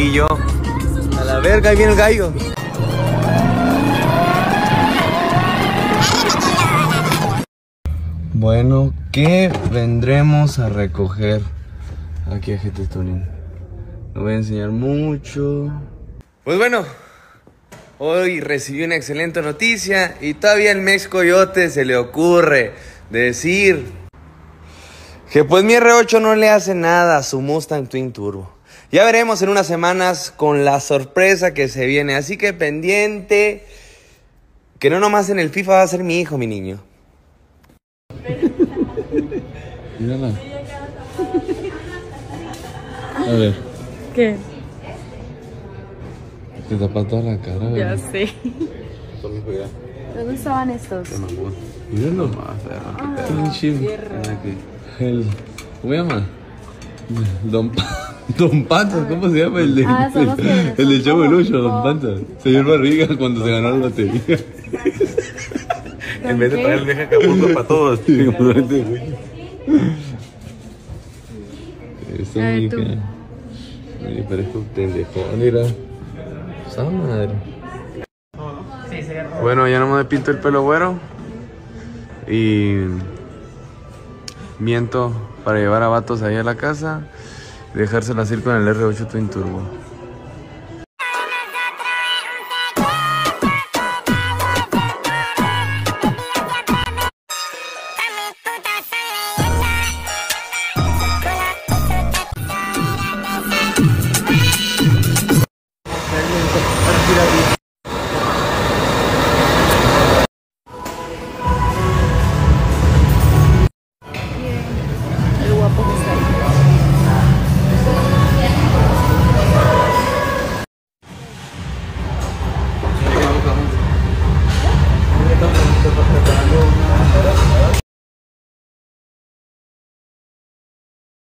Y yo, a la verga, ahí viene el gallo. Bueno, ¿qué vendremos a recoger aquí a GT Tuning? Lo voy a enseñar mucho. Pues bueno, hoy recibí una excelente noticia y todavía el Mex Coyote se le ocurre decir que pues mi R8 no le hace nada a su Mustang Twin Turbo. Ya veremos en unas semanas con la sorpresa que se viene, así que pendiente, que no nomás en el FIFA va a ser mi hijo, mi niño. Mírala. A ver. ¿Qué? Te tapa toda la cara, güey. Ya sé. ¿Dónde estaban estos? Míralo. ¿Cómo se llama? Don Panza, ¿cómo se llama? El de Chavo del Ocho, Don Panza. Señor Barriga cuando se ganó la lotería. En vez de traer el viaje a Acapulco para todos. Esta única. Me parezco un pendejo. Mira. Esa madre. Bueno, ya no me pinto el pelo güero. Y miento para llevar a vatos ahí a la casa y dejársela ir con el R8 Twin Turbo.